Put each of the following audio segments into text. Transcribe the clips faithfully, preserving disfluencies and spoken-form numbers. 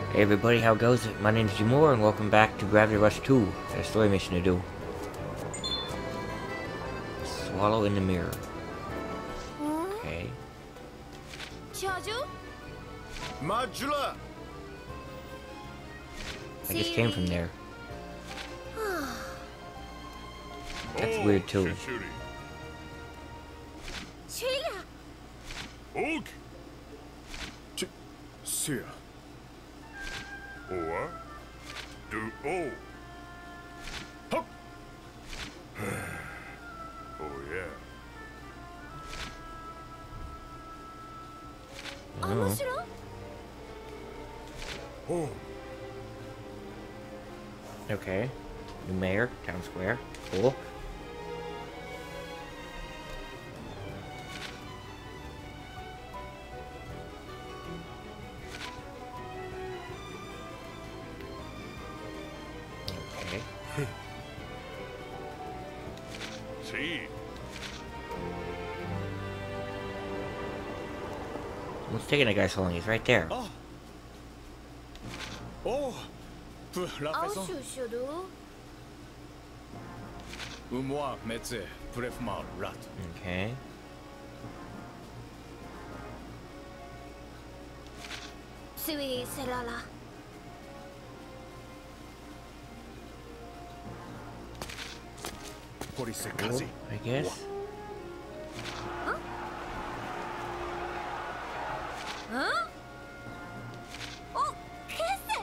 Hey everybody, how goes it? My name is Jamor and welcome back to Gravity Rush two. Got a story mission to do. Swallow in the mirror. Okay. Majula. I just came from there. That's weird too. Og. Sia. Or. Do. Oh. Hup. Oh yeah. Oh. Oh. Okay. New mayor, town square. Cool. Okay. See. What's taking that guy so long? He's right there. Oh. Oh. Pour la façon. Moi, médecin, bref-moi, rat. Okay. Sui Serala. Cool, I guess. Huh? Huh? Oh, Kese!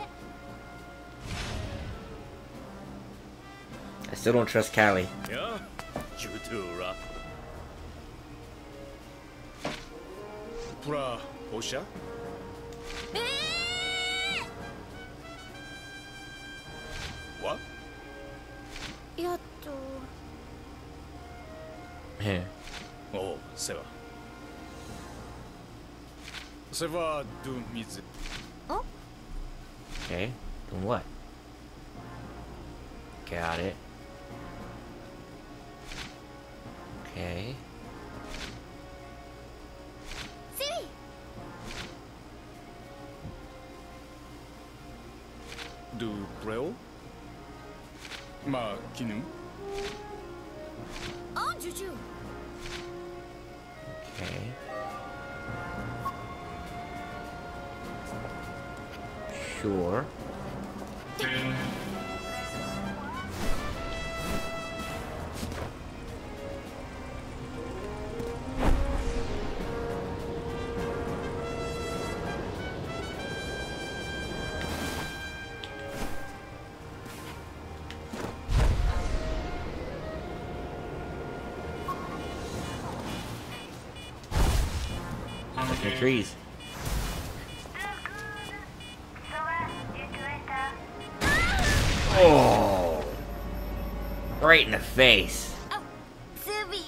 I still don't trust Callie. Yeah, you too, rat. Pura, Osha? What? Yatto. Heh. Oh, Seva. Seva do mizu. Oh? Okay. Then what? Got it. Okay. Siri! Do breo? Ma kinu? Oh, Juju. Okay. Sure. The trees. Oh! Right in the face. Oh, Subi.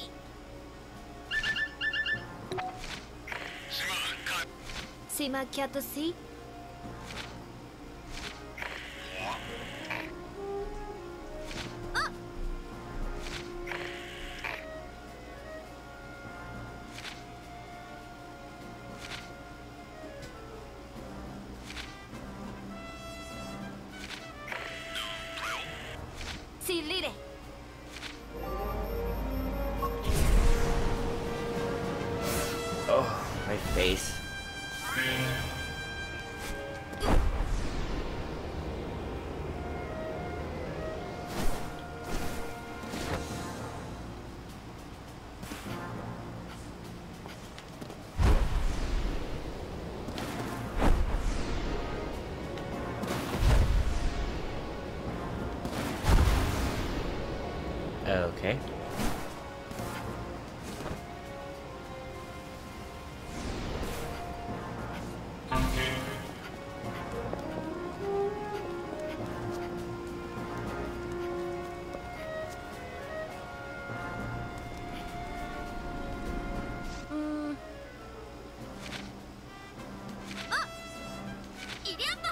Sima Kyato si? Si Lire. Oh, my face. Okay. Mm. Ah! Iriamba!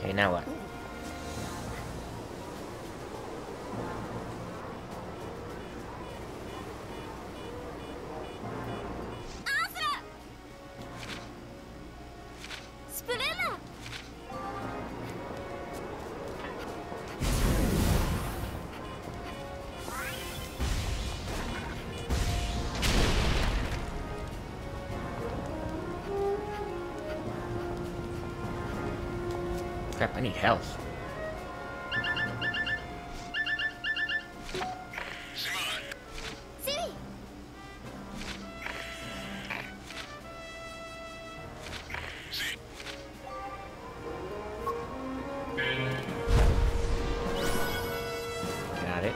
Okay, now what? Spinella! Crap, I need health. Siri! Got it.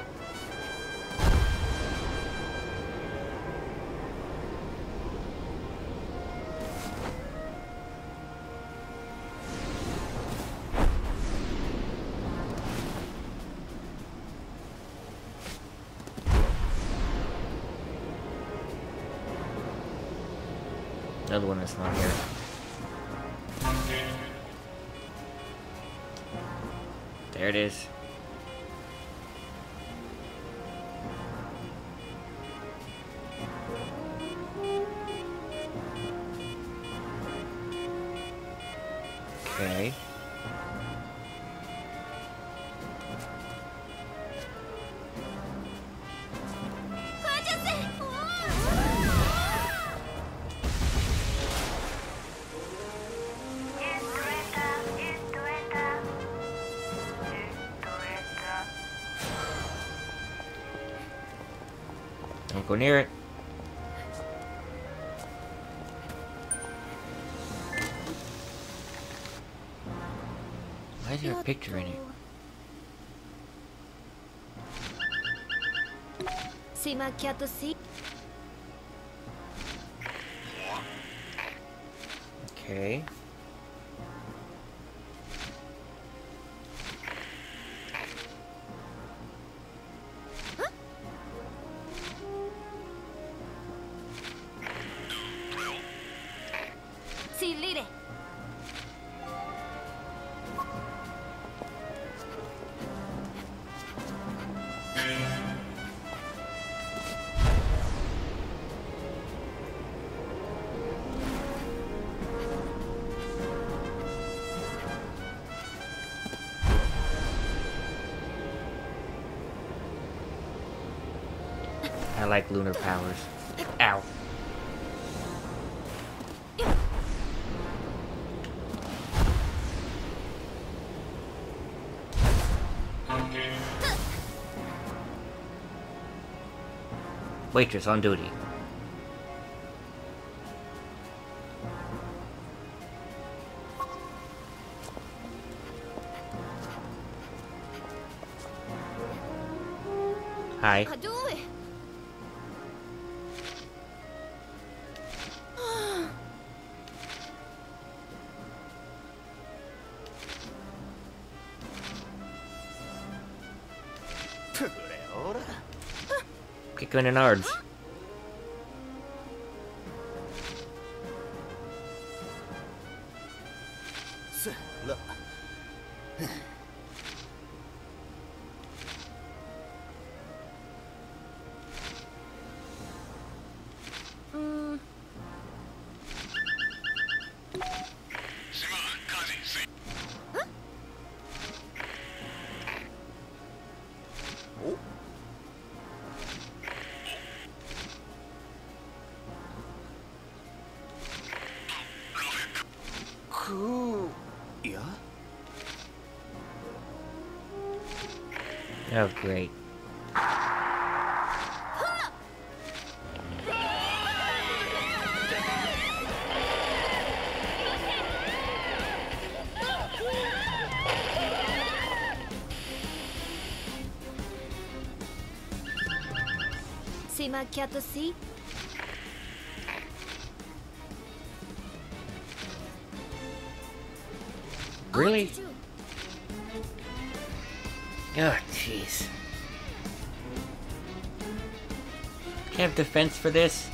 Another one that's not here. There it is. Okay. Don't go near it. Why is there a picture in it? シマキャットシー Okay. Si lire. I like lunar powers. Ow. Waitress on duty. Hi. Adoe. Kick her in the nards. Mm. Cool. Yeah? Oh, great. Simaキャットシー Really? Oh, jeez. Can't have defense for this?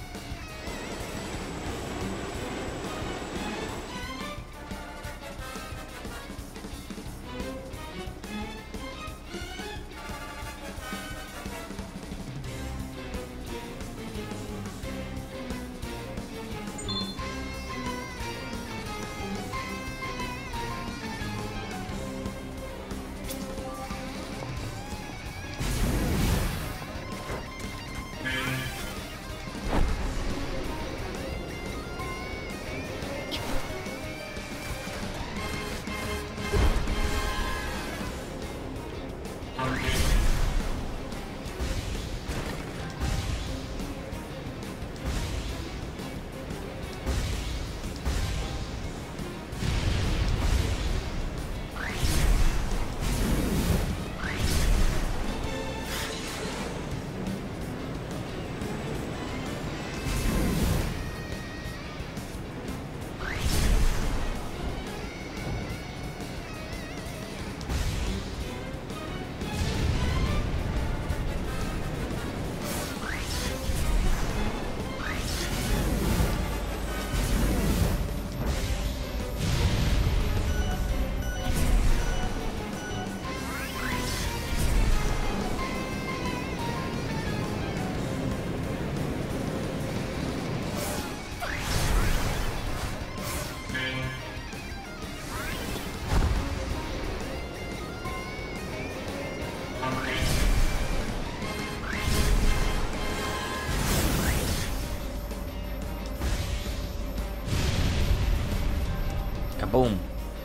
Kaboom.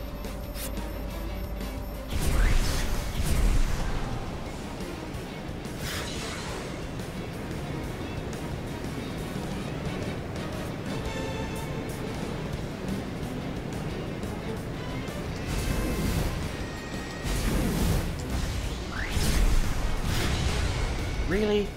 Really?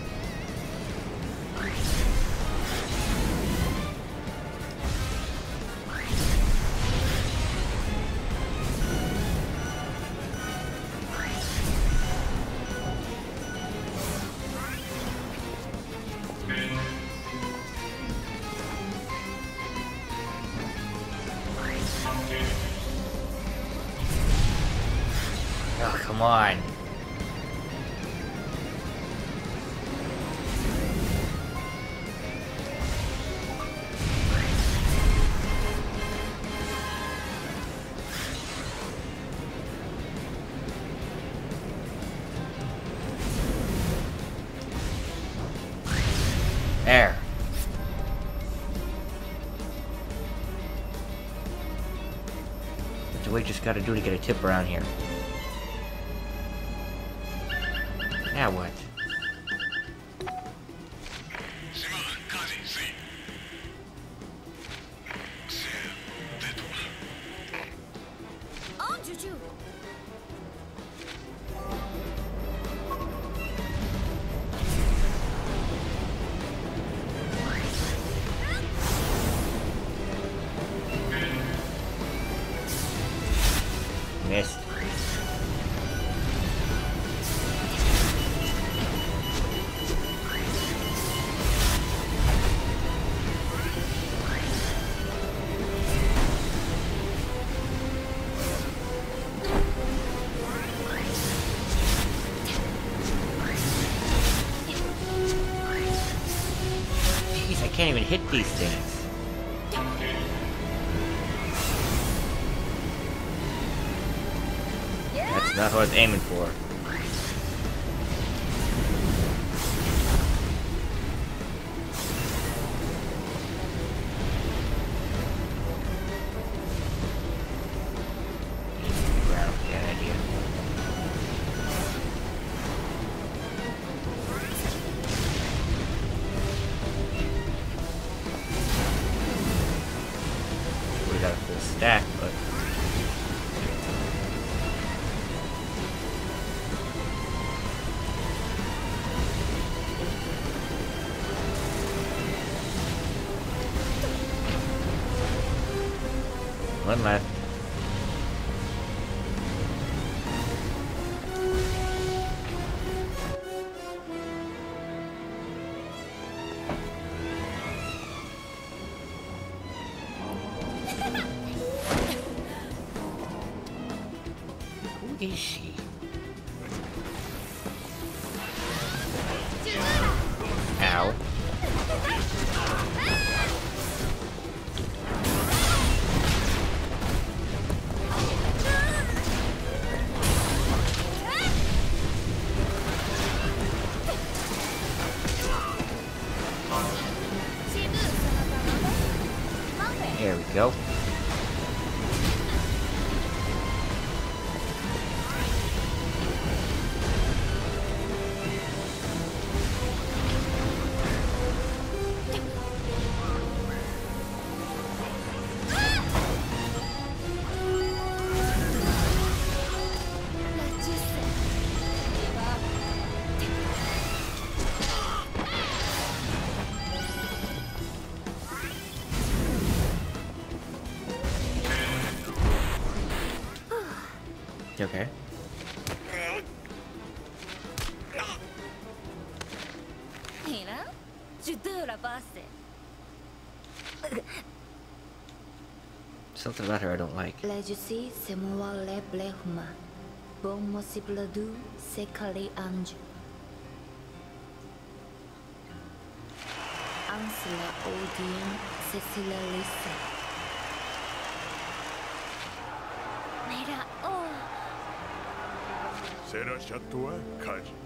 Oh, come on. There. What the waitress gotta do to get a tip around here? Now what? Oh, Juju. Missed. Jeez, I can't even hit these things. That's not what I was aiming for. Ground, bad idea. We got a full stack, but one left. Who is she? Ow. There we go. You okay? Hina? Judo la base. Something about her I don't like. Legacy semua le blehuma. Bon possible du sekali anju. Ansela odien Cecilia Lisa. Mira, oh. セラシャットは火事。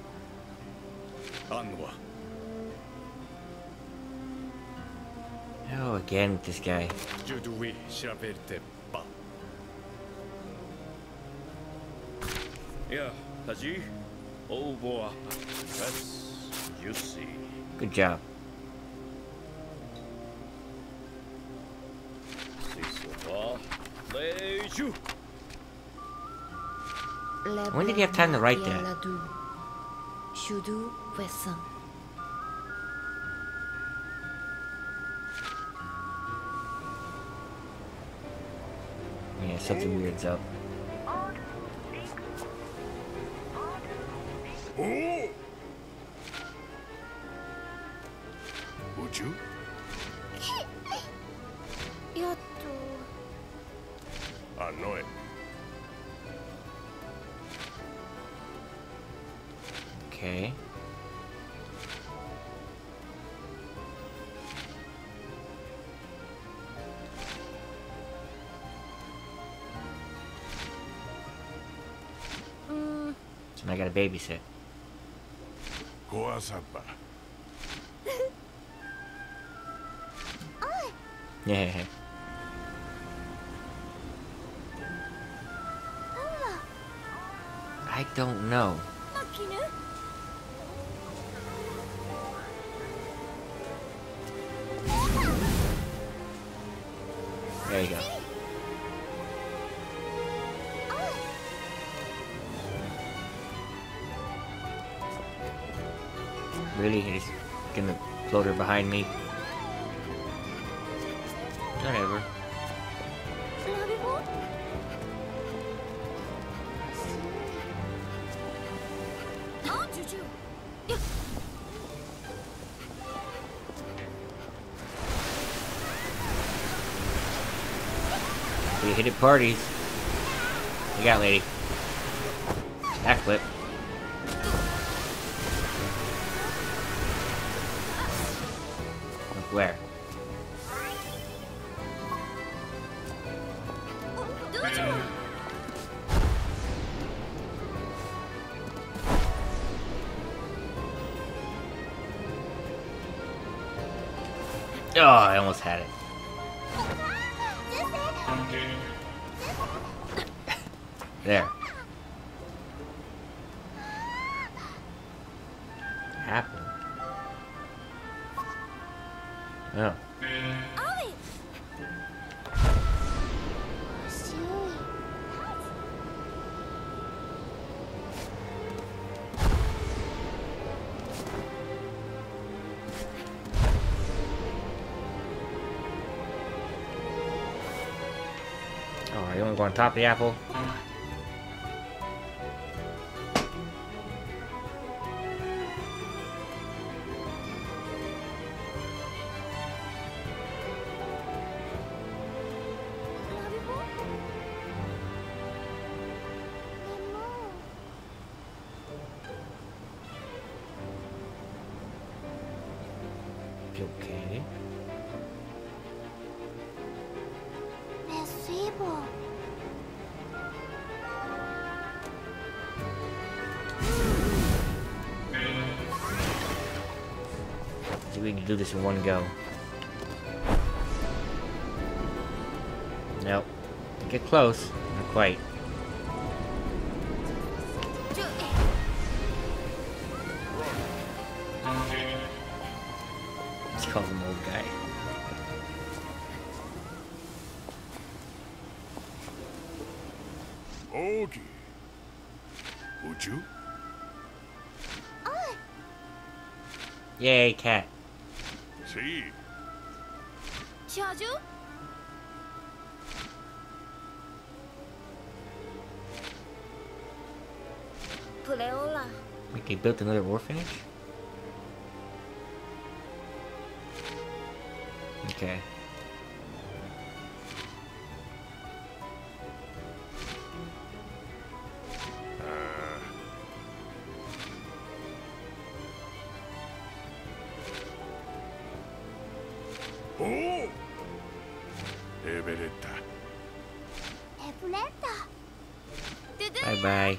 アンは Oh, again with this guy. 주두위 샤벨테 바. 야, 다시 오보아. That's juicy. Good job. 시소바 레이슈. When did he have time to write that? Shudu Wesson. Yeah, something weird's up. 오! 우주? 야또 안 너해. Okay. So now I gotta babysit. 고아사바. Yeah. I don't know. There you go. Really? He's gonna float her behind me? Whatever. We hit at parties. You got, lady. Backflip. Look where? Oh, I almost had it. There. Happened. Oh. Oh, you want to go on top of the apple? Okay. See, we can do this in one go. Nope. Get close. Not quite. Let's call him old guy. 오기. 우주? Yay, cat. 시. 샤주? 플레올라. Like they built another orphanage? Okay. 오! 에베레타. Bye bye.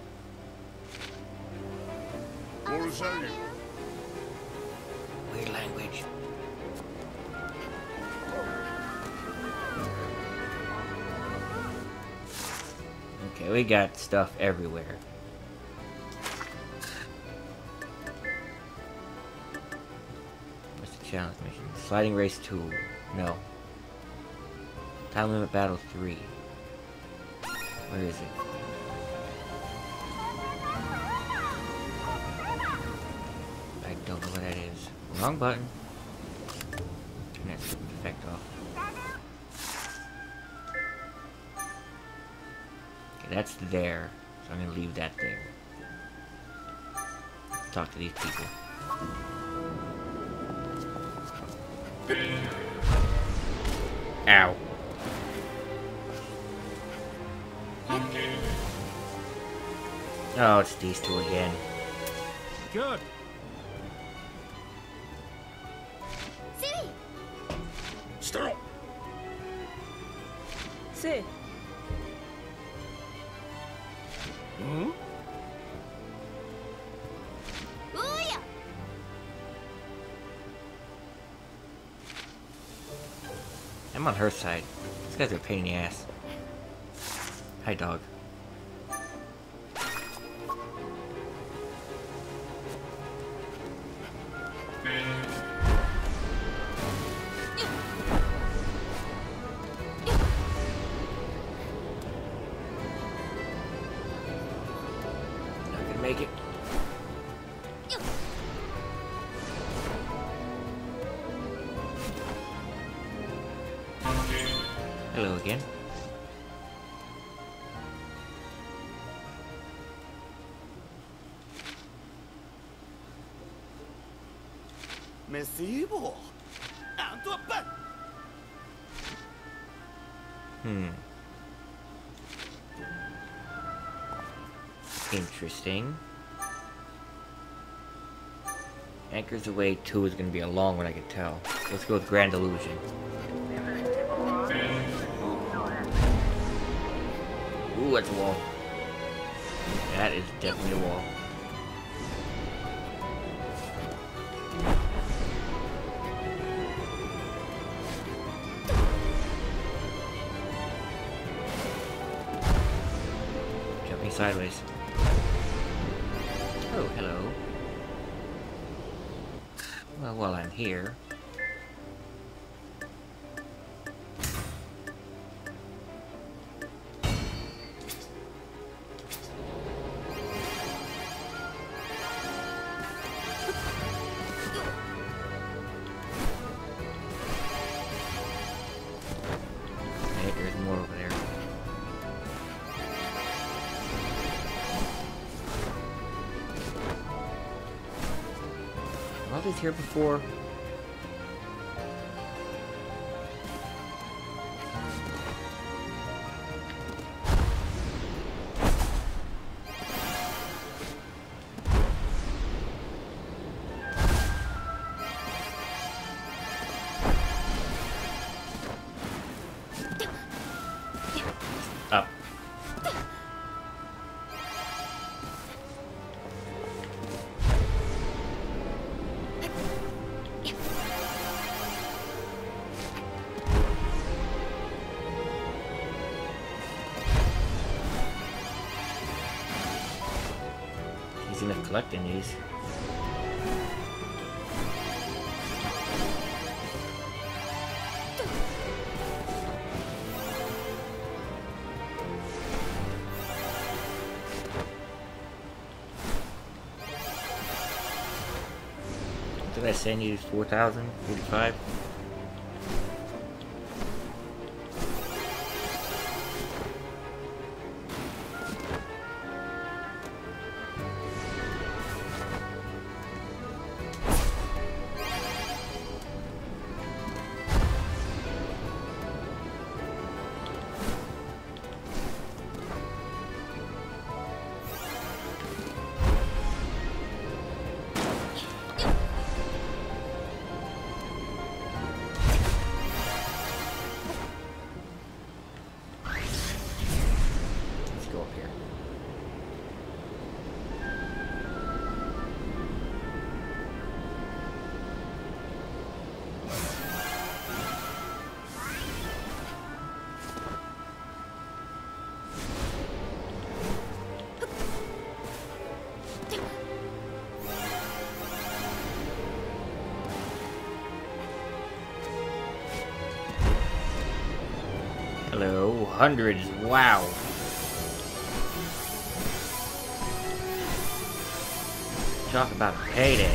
뭘 살려? Weird language. Yeah, we got stuff everywhere. What's the challenge mission? Sliding race two. No. Time limit battle three. Where is it? I don't know what that is. Wrong button. Turn that effect off. Okay, that's there. So I'm gonna leave that there. Talk to these people. Ow. Oh, it's these two again. Good. Stop. See. Hmm? I'm on her side. These guys are a pain in the ass. Hi, dog. Not gonna make it. Hello again. Mesibo. Antoine. Hmm. Interesting. Anchors Away two is gonna be a long one, I can tell. Let's go with Grand Illusion. Ooh, that's a wall. That is definitely a wall. Jumping sideways. Oh, hello. Well, while I'm here... Okay, there's more over there. Were all these here before? Up. He's enough collecting these. Did I send you four thousand? forty-five? Hello, hundreds, wow. Talk about a payday.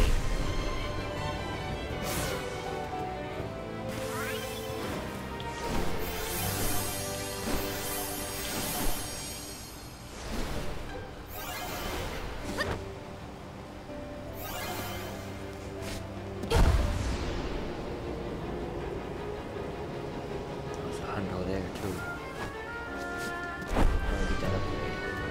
There's a hundo there too. I'll get that upgrade.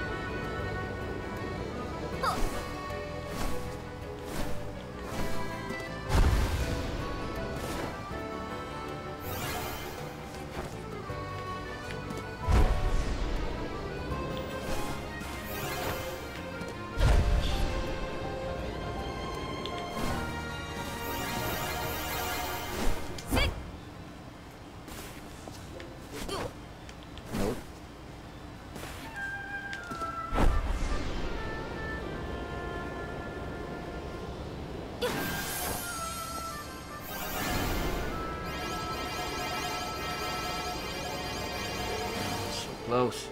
Nope. So close.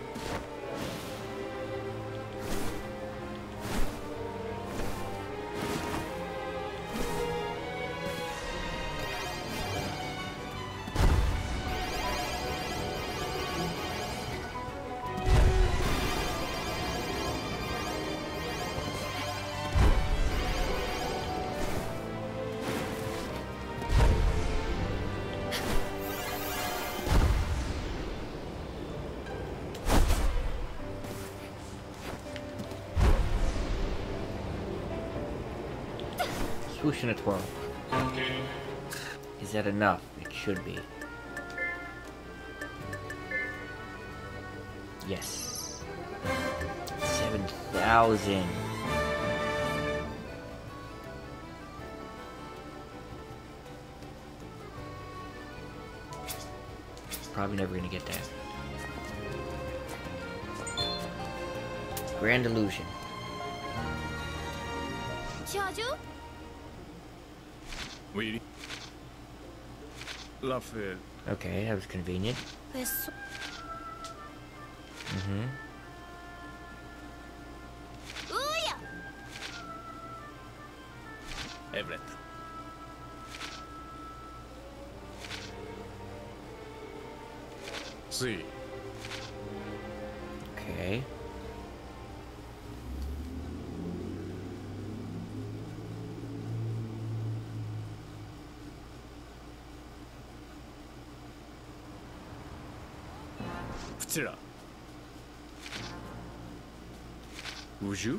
Swoosh and a twirl. Is that enough? It should be. Yes. Seven thousand. Probably never gonna get that. Grand Illusion. Oui. Lafayette. Okay, that was convenient. Mm-hmm. Everett. See. Okay. Ftira. Uju?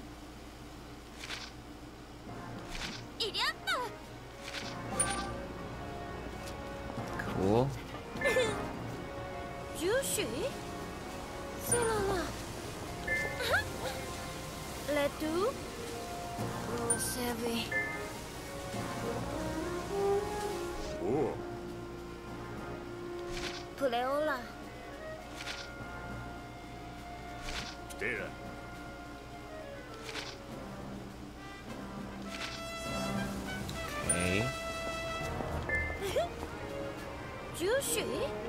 Cool. Jushi? Selama. Letu? Rosevi. Oh. Pleola. Ftira. Okay. Jushi?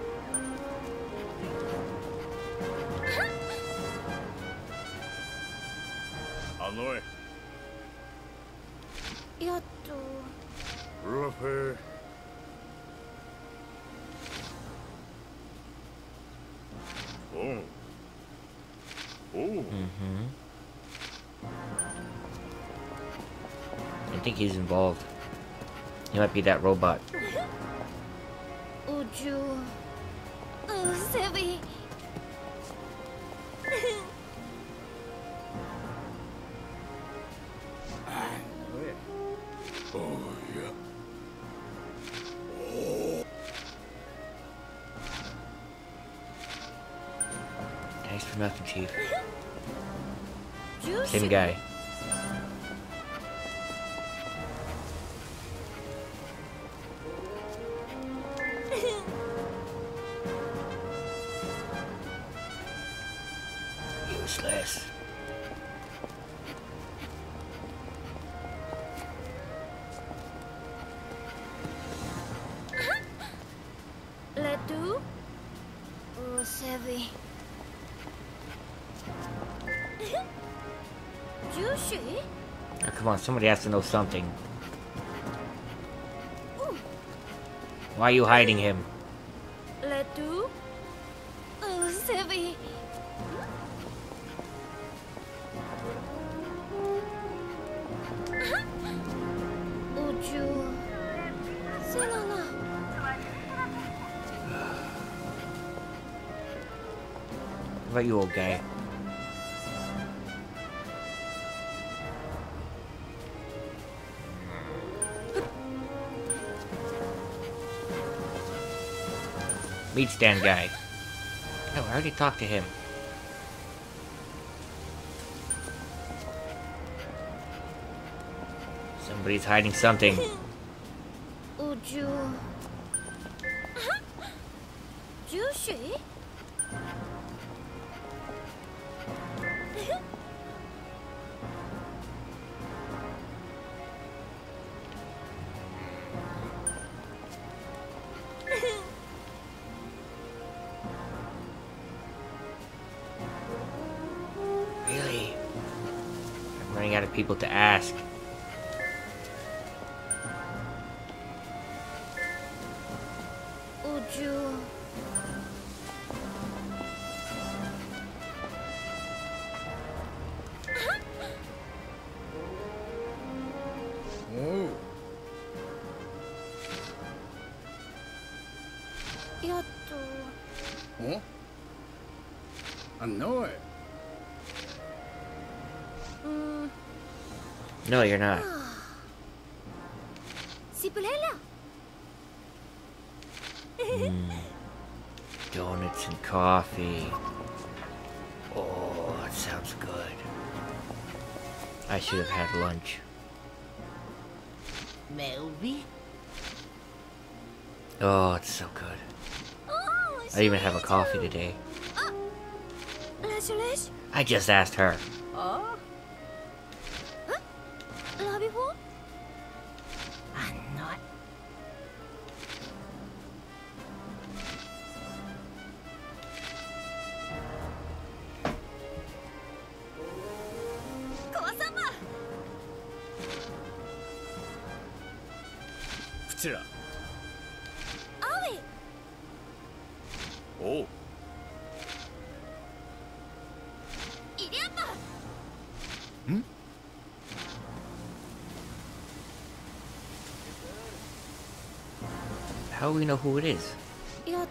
Aloy. Yatto. Rufer. Oh. Oh. Mm-hmm. I think he's involved. He might be that robot. Uju. Rosevi. Oh, yeah. Thanks for nothing, Chief. Jushi? Same guy. Useless. Letu? Heavy. Juicy? Oh, come on, somebody has to know something. Why are you hiding him? Letu? Oh, Sevi. Uju. Selala. What about you, old guy? Meat stand guy. No, I already talked to him. Somebody's hiding something. Uju. Juicy? Really? I'm running out of people to ask. Uju. Oh. Yatto. Oh. I know it. Mm. No, you're not. Sipulella. Mm. Donuts and coffee. Oh, it sounds good. I should have had lunch. Melby? Oh, it's so good. Oh, I didn't even have a coffee today. Lash lash. I just asked her. Oh? Labihu? I'm not. Ko-sama. こちら Aoi. おう Iriapa. How do we know who it is? Yatto.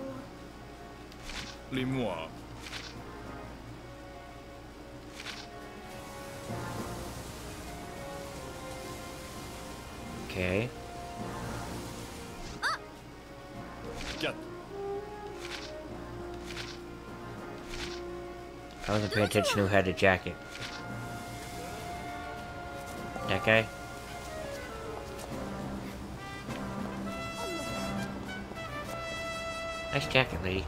リムは Okay. ギャッ I wasn't paying attention to who had a jacket. That guy? Nice jacket, lady.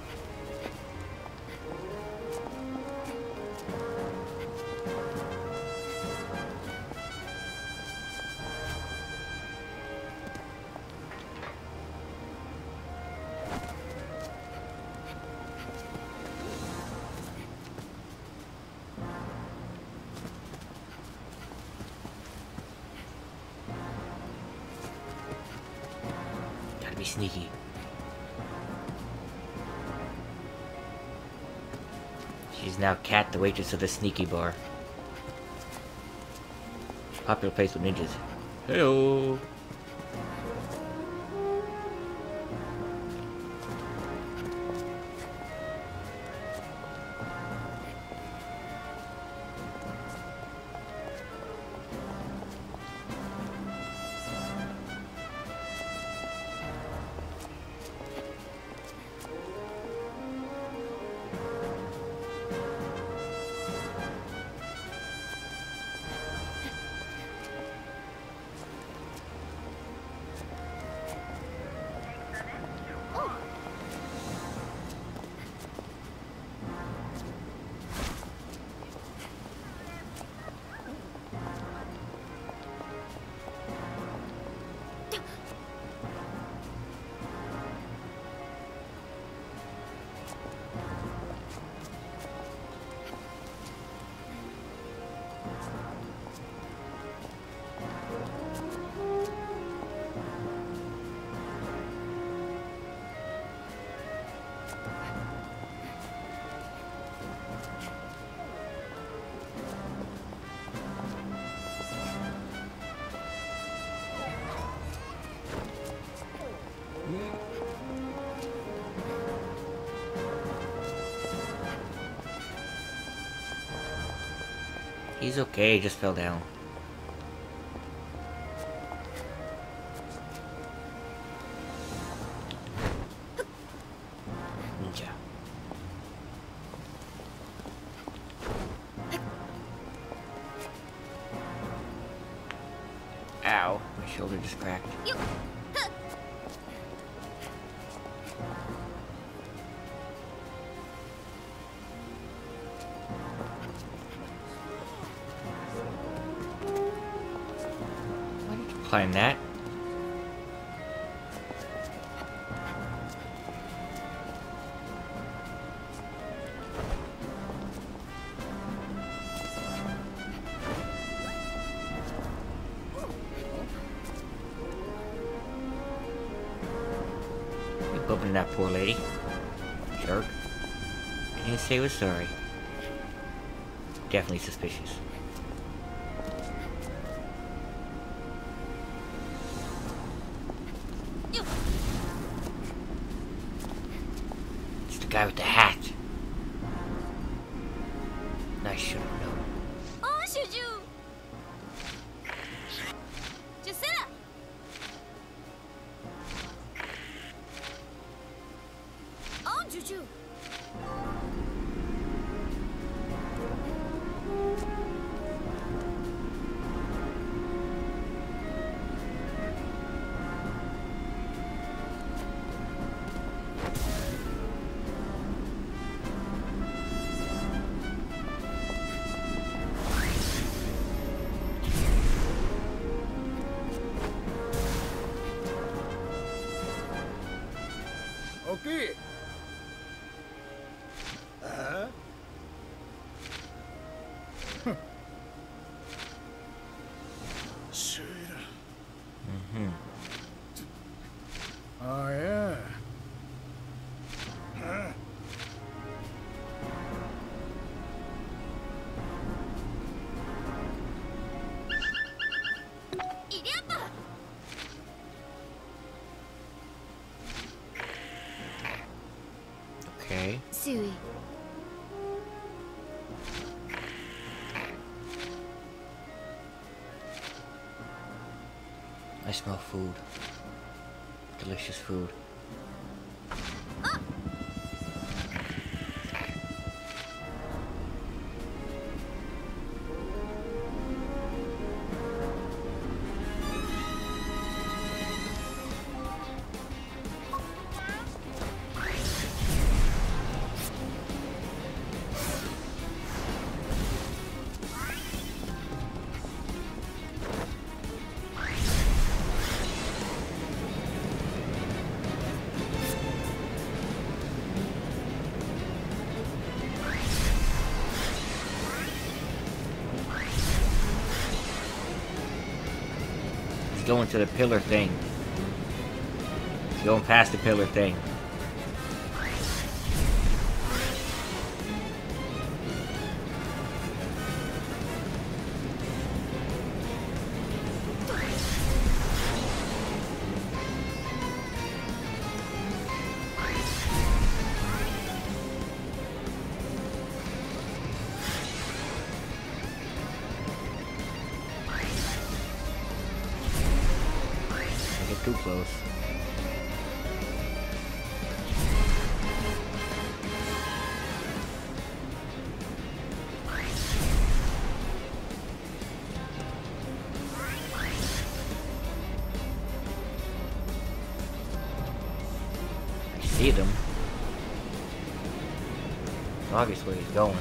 Gotta be sneaky. She's now Kat, the waitress of the sneaky bar. Popular place with ninjas. Heyo. He's okay, he just fell down. Ninja. Ow, my shoulder just cracked. Why did you climb that? Bumping that poor lady. Jerk. Didn't even say he was sorry. Definitely suspicious. It's the guy with the hat. I should have known. Oh, Shuju! Jusilla! Oh, Juju! Okay. Uh-huh. Sure. Mm-hmm. Oh, yeah. Huh? Iriapa! Okay. Sui. I smell food. Delicious food. Going to the pillar thing. He's going past the pillar thing. Too close. I see them. Obviously he's going.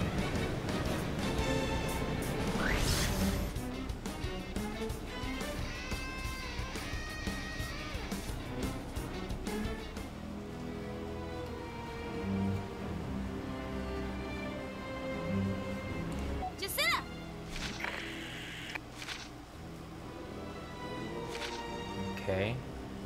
Jusilla! Okay.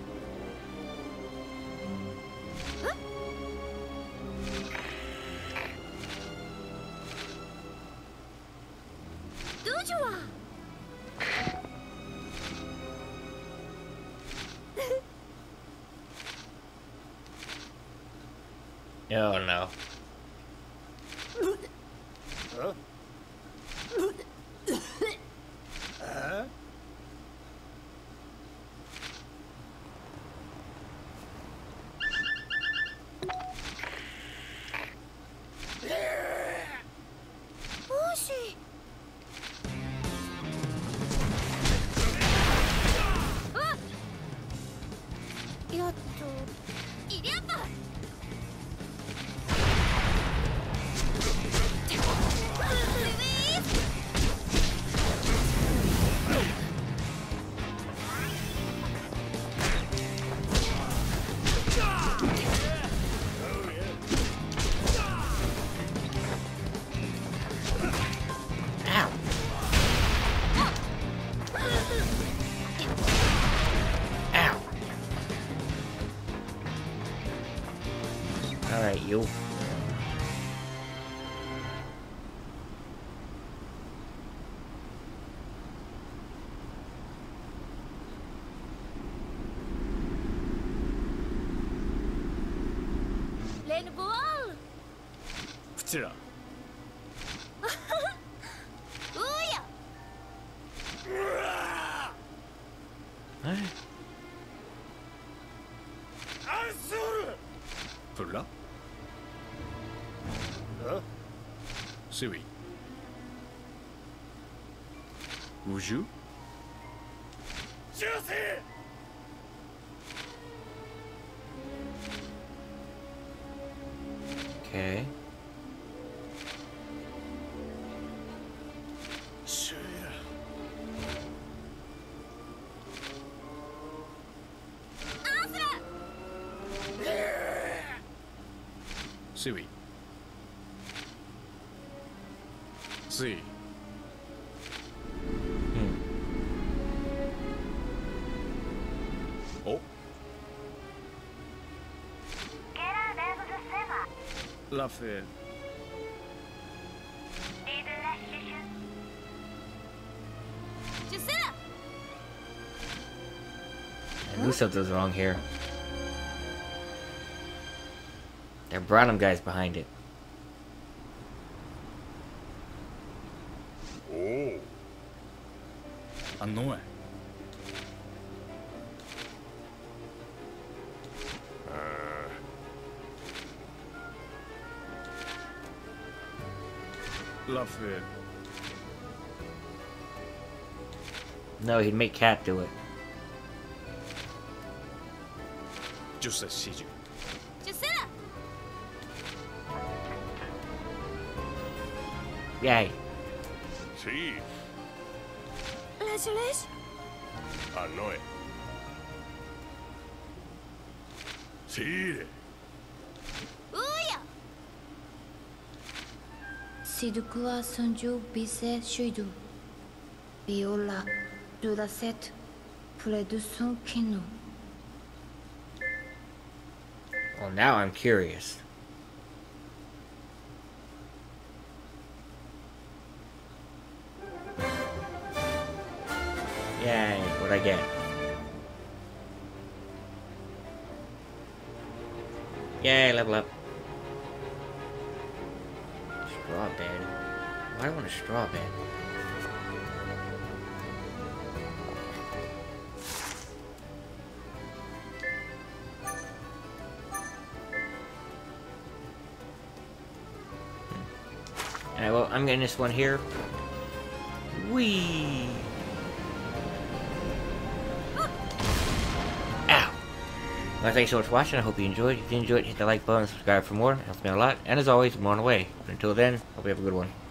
Dojua! Oh no. Huh? Alright, you. 레는 볼. こちら 우야. Alright. アンソールプラあセウィウジュジューシー Okay. シューラ 아스라. セウィスイ Hmm. おラフェ 주세라. I knew something was wrong here. There are Branham guys behind it. おおあのえラフェ No, he'd make Cat do it. ジュセシジュ 주세라. Yay. シー 레줄레시. あのえシーレ 우야. 시드쿠와 선주 비세 슈이두 비올라 두라세트 프레두순 키누. Well, now I'm curious. Yay, what'd I get? Yay, level up. Straw bed. Why do I want a straw bed? Alright, well, I'm getting this one here. Whee! Ow! Well, thanks so much for watching. I hope you enjoyed. If you enjoyed, hit the like button, subscribe for more. It helps me out a lot. And as always, I'm on the way. But until then, hope you have a good one.